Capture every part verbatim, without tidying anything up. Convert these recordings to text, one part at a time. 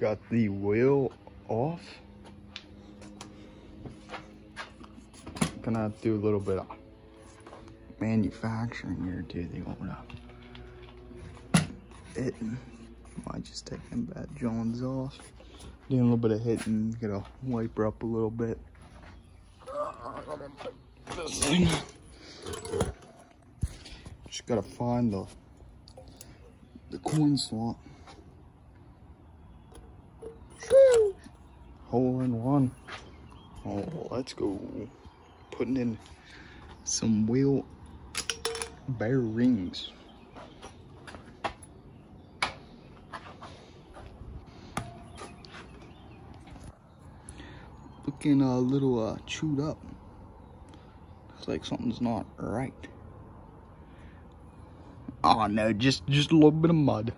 Got the wheel off. Gonna do a little bit of manufacturing here too. They wanna hitting. Might just take them bad Johns off. Doing a little bit of hitting. Gotta wipe her up a little bit. This thing. Just gotta find the the coin slot. Woo! Hole in one. Oh, let's go. Putting in some wheel bearings. Looking a little uh, chewed up. Looks like something's not right. Oh no, just just a little bit of mud.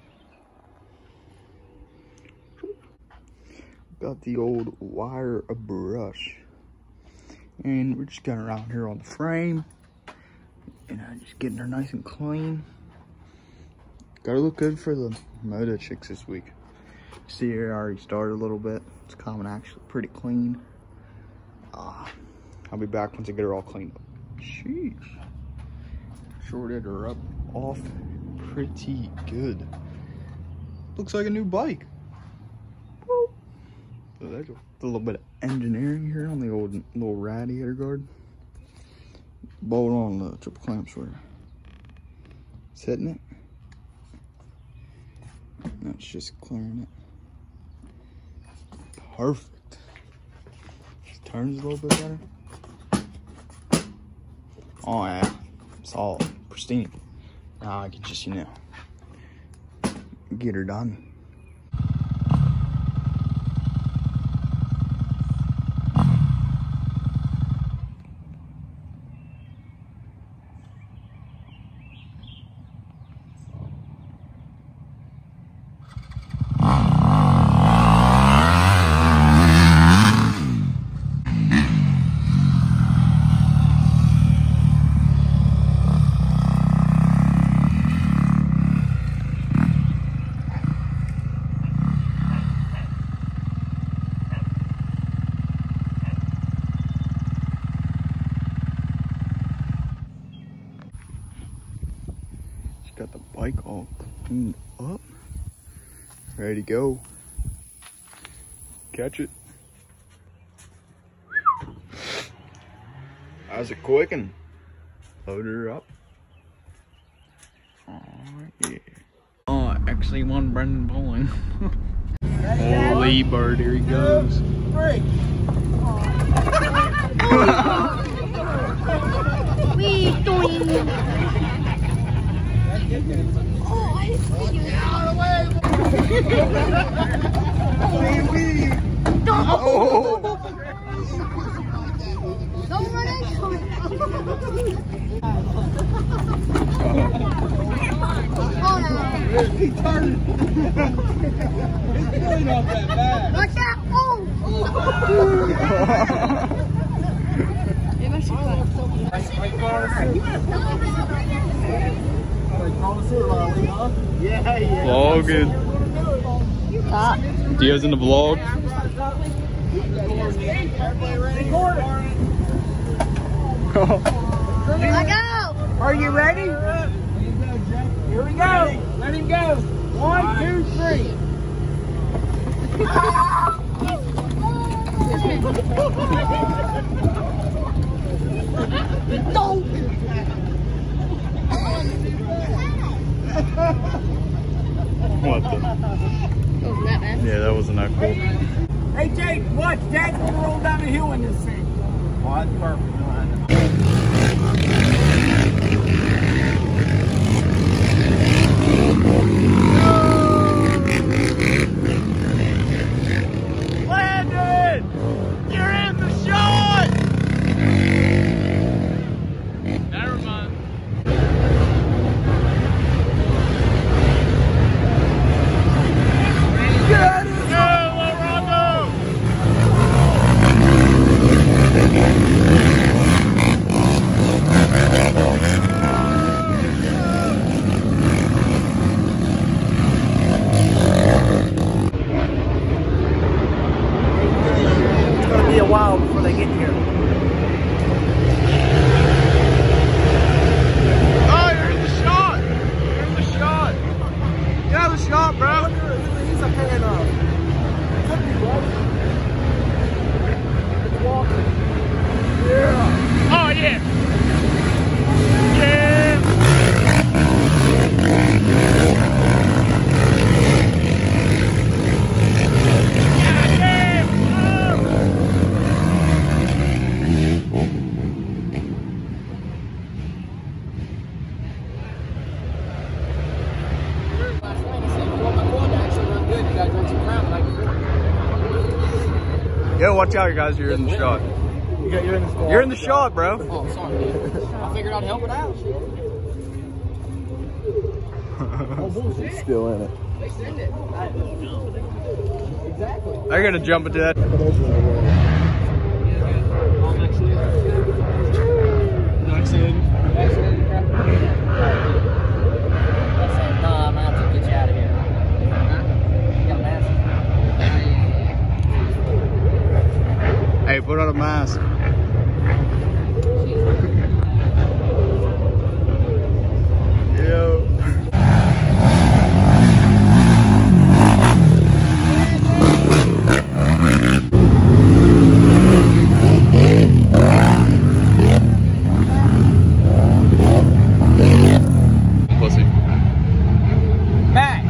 Got the old wire brush, and we're just going around here on the frame, and uh, just getting her nice and clean. Gotta look good for the moto chicks this week. See here, I already started a little bit. It's coming actually pretty clean. Uh, I'll be back once I get her all cleaned up. Sheesh. Shorted her up off pretty good. Looks like a new bike. Woo. So that's a little bit of engineering here on the old little radiator guard. Bolt on the triple clamp shorter. It's hitting it. That's just clearing it. Perfect. Just turns a little bit better. Oh yeah, it's all pristine. Now I can just, you know, get her done. Got the bike all cleaned up, ready to go. Catch it. How's it quicking? Load her up. Oh yeah. Oh, actually one Brendan pulling. Holy bird, here he goes. Three. We doing. Oh, I didn't see you. Out of the way. Don't. Oh. Don't run into it. Oh no. He turned. It's really not that bad. Watch out. Oh. It must be Yeah, yeah. Vlogging. Stop. Dia's in the vlog. Let go. Are you ready? Here we go. Let him go. One, two, three. Don't. What the? Wasn't that bad? Yeah, that wasn't that cool. Hey, Jake, watch. Dad's going to roll down the hill in this thing. Oh, that's perfect. Landon! You're in the shot! Never mind. Get it! Go, Rondo! while before they get here. Oh, you're in the shot! You're in the shot! Get out of the shot, bro! He's a fan of. Could be, bro. It's walking. Yeah. Oh, yeah! Yeah! Yo, watch out, you guys. You're in the shot. You got, you're in the shot. You're in the shot, bro. Oh, sorry, dude. I figured I'd help it out. Oh, bullshit. Still in it. They send it. Exactly. They're gonna jump into that. I'm actually not saying. Nah, I'm gonna have to get you out of here. You got a mask? Hey, put on a mask. Yo. Pussy. Matt.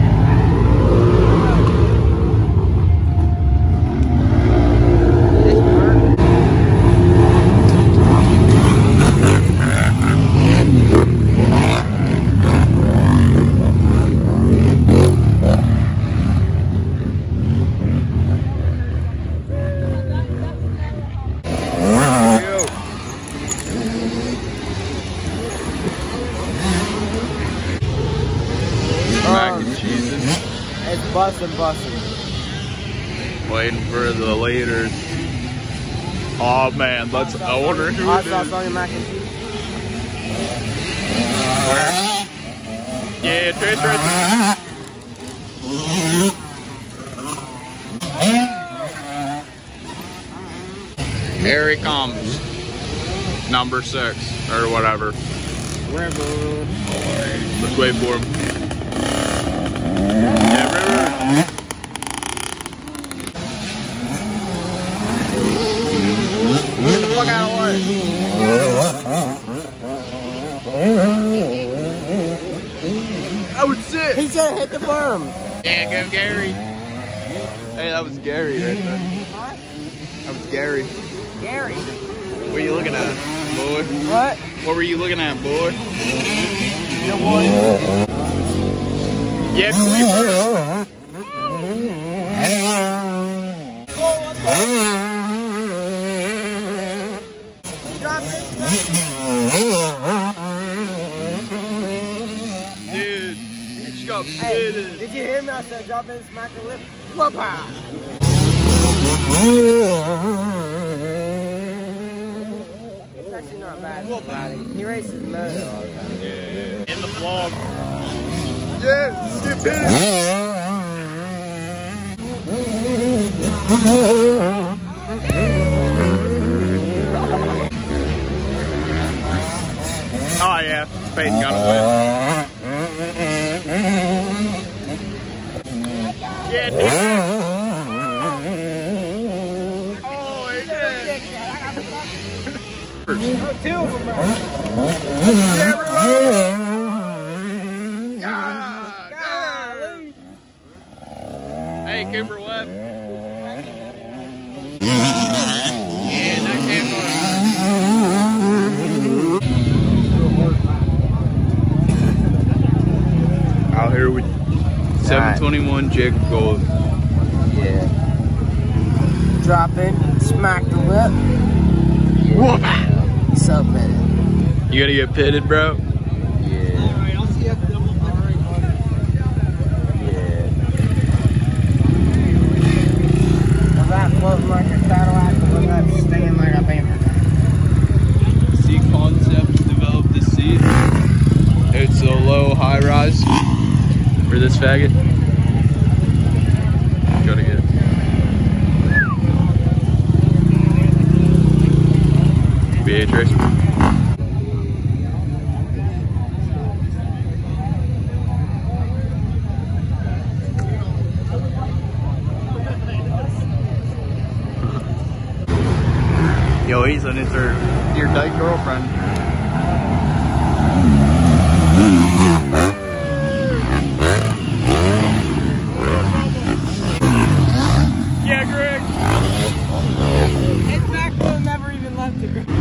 Mac and cheese. It's busting, busting. Waiting for the leaders. Oh man, let's order who Hot it sauce is. on your mac and cheese. Yeah, Trish right there. Here he comes. Number six, or whatever. Wherever. Let's wait for him. Yeah, River. Get the fuck out of the way. That was sick. He said hit the berm. Yeah, go Gary. Hey, that was Gary right there. That was Gary. Gary. What are you looking at, boy? What? What were you looking at, boy? No boy. Yeah, dude, you just got Hey, pitted. did you hear me? I said drop in, smack the lip. Whoop-ah. It's actually not bad. He races motor all the time. In the vlog. Yeah, get pitted. Oh yeah, Peyton got a win. Yeah, dude. Oh, he did. Two of them, bro. Hey, Cooper Webb. Yeah, that came on. Out here with seven twenty-one Jacob Gold. Yeah. Drop in, smack the lip. Whoop. Submitted. You gonna get pitted, bro? Yeah. Alright, I'll see you after double. Alright, buddy. Yeah. Is that floating like a satellite or was that staying like a beamer? Seat concept developed this seat. It's a low high rise for this faggot. Gotta get it. Okay, Trace. Yo, Ethan, it's her, your date girlfriend. Yeah, Greg. In fact, we'll never even left it, Greg.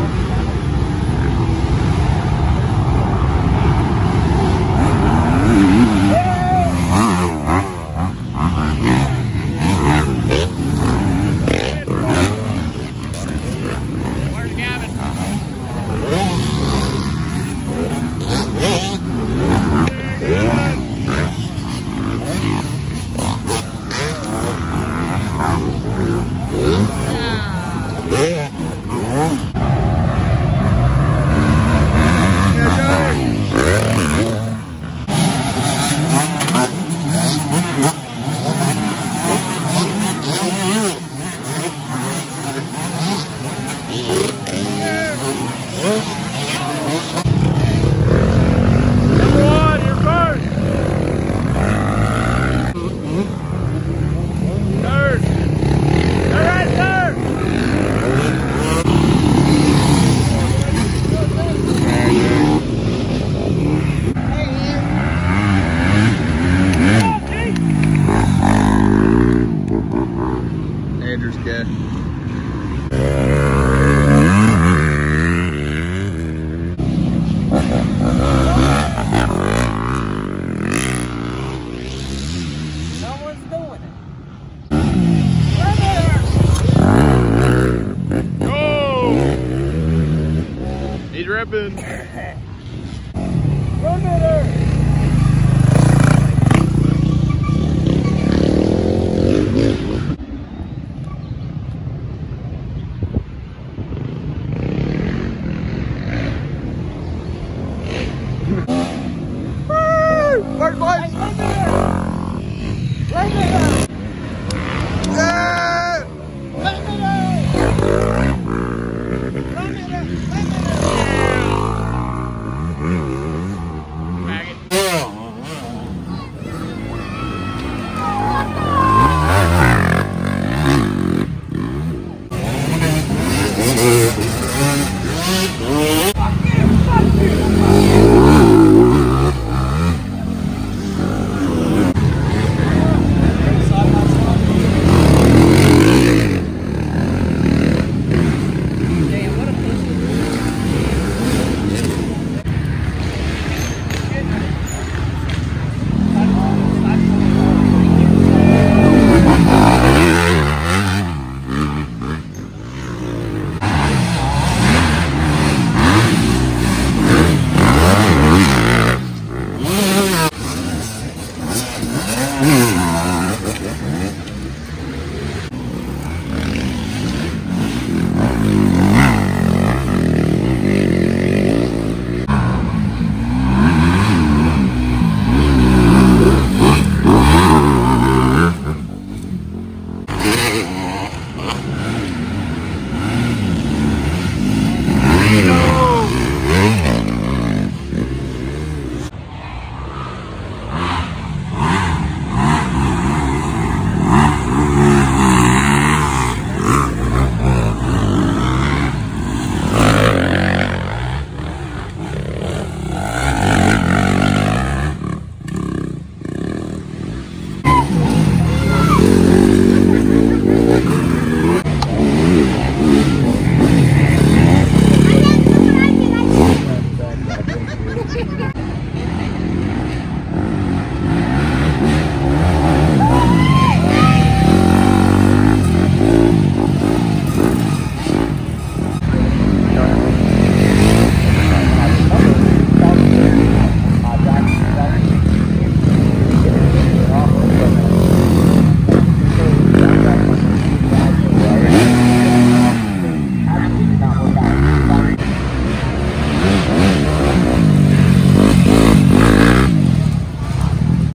Andrew's cat. Someone's doing it. Go! He's ripping.